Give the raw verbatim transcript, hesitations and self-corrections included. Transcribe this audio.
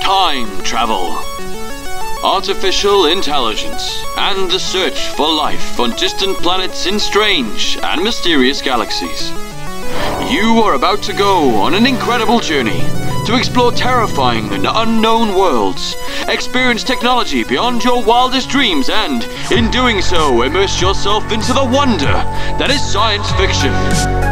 time travel, artificial intelligence, and the search for life on distant planets in strange and mysterious galaxies. You are about to go on an incredible journey to explore terrifying and unknown worlds, experience technology beyond your wildest dreams, and, in doing so, immerse yourself into the wonder that is science fiction.